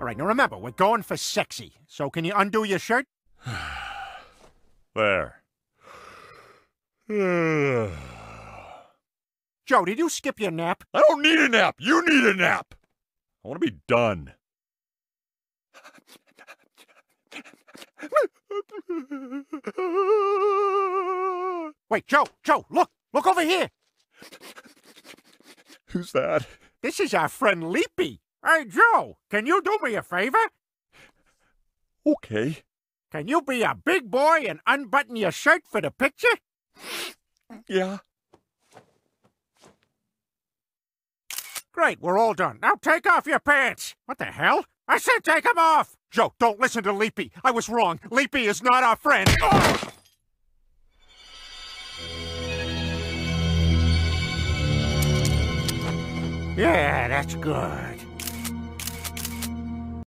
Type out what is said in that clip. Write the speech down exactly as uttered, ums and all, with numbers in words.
All right, now remember, we're going for sexy. So can you undo your shirt? There. Joe, did you skip your nap? I don't need a nap. You need a nap. I want to be done. Wait, Joe, Joe, look, look over here. Who's that? This is our friend Leapy. Hey, Joe, can you do me a favor? Okay. Can you be a big boy and unbutton your shirt for the picture? Yeah. Great, we're all done. Now take off your pants. What the hell? I said take them off! Joe, don't listen to Leapy. I was wrong. Leapy is not our friend. Oh! Yeah, that's good.